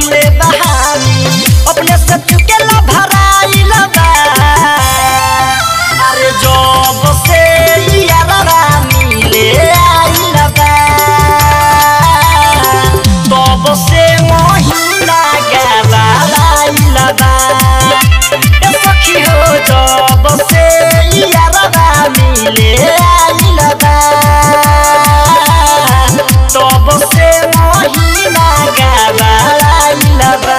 कइले बहानी अपने से चुके ला भराइल बा अरे जब से यारा मिले आइल बा तब से महीना गवाइल बा ए सखी हो जब से यारा मिले आइल बा तब से महीना गवाइल बा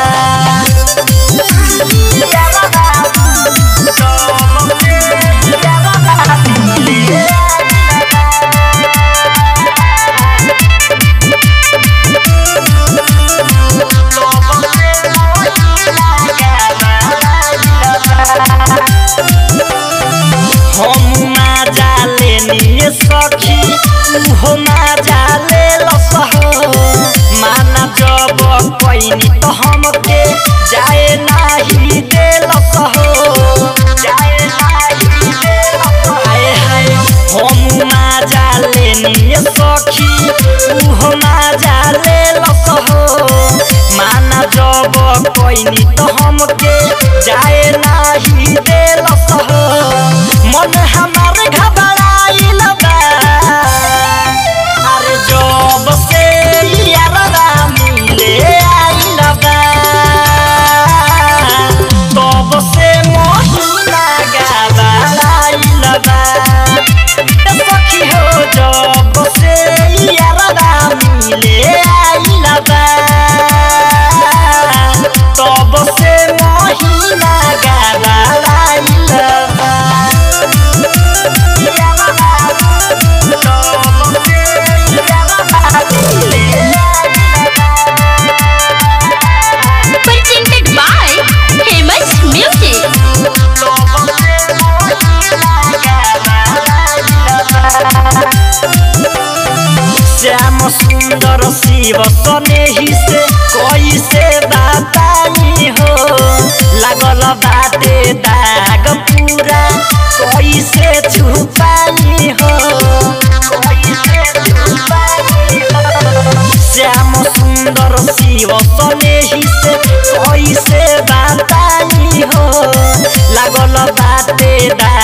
सखी हो ना जाले लसहो माना जब पैनी तो हमके जाए नाही दे लसहो जाए नाही दे हाय हाय हम ना जाले निये सखी हो ना जाले लसहो माना जब पैनी तो हमके जाए नाही दे लसहो मन हमारे घबराइल बा अरे जब से यारा मिले आइल बा तब से महीना गवाइल बा सखी हो जब से यारा मिले आइल बा तब से महीना गवाइल बा Presented by Famous Music. Shyam सुंदर शिव सनेही से कैसे बताई हो लागल बाटे दाग पूरा कैसे छुपाई हो श्याम सुंदर शिव सनेही से कैसे बताई हो लागल बाटे दाग